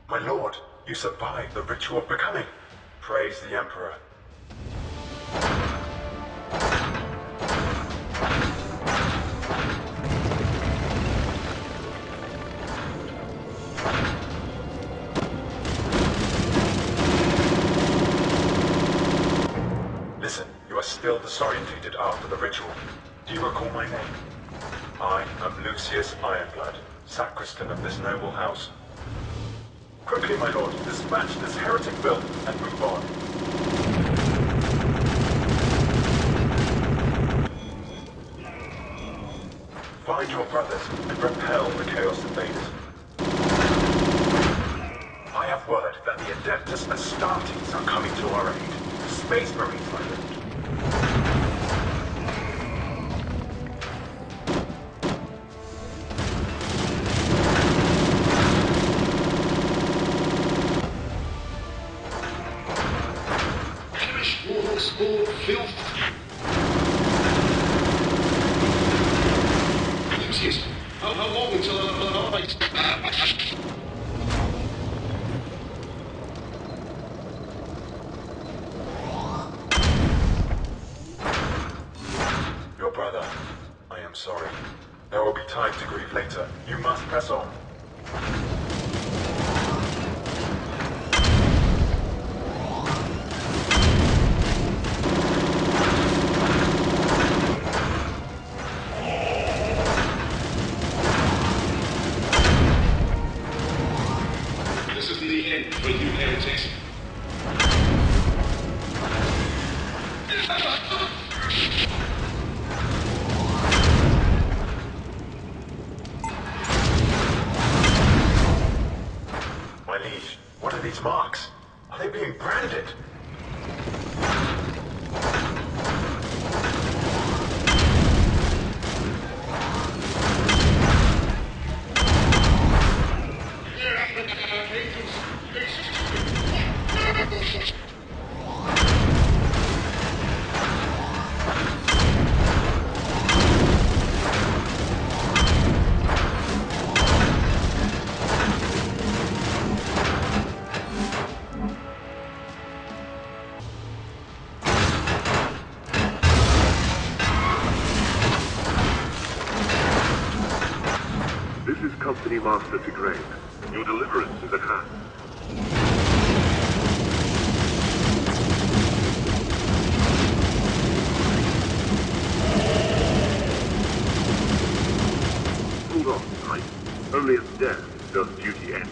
My lord, you survived the ritual of becoming. Praise the Emperor. Listen, you are still disorientated after the ritual. Do you recall my name? I am Lucius Ironblood, sacristan of this noble house. Quickly, my lord, dispatch this heretic filth and move on. Find your brothers and repel the Chaos Invaders. I have word that the Adeptus Astartes are coming to our aid. Space Marines, my lord. Lucius, how long until Your brother. I am sorry. There will be time to grieve later. You must press on. This is the end for you heretics. My liege, what are these marks? Are they being branded? This is Company Master Tigraine. Your deliverance is at hand. Hold on, Knight. Only at death does duty end.